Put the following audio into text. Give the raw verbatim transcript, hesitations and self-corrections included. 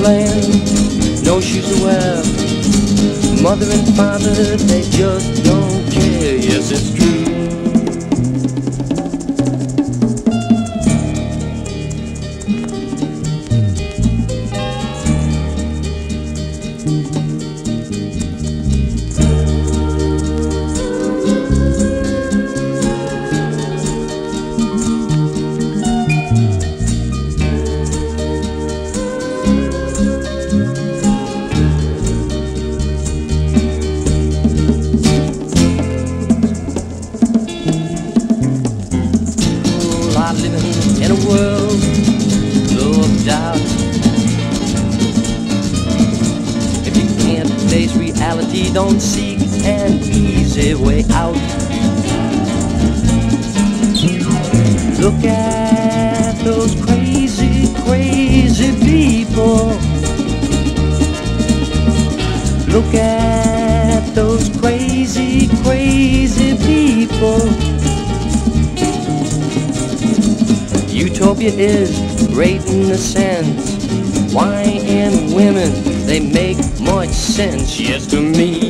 land, no shoes to wear. Mother and father, they just don't care. Yes, it's true. Living in a world full of doubt. If you can't face reality, don't seek an easy way out. Look at those crazy, crazy people. Look at those crazy, crazy people. Utopia is great in a sense. Why and women, they make much sense. Yes, to me.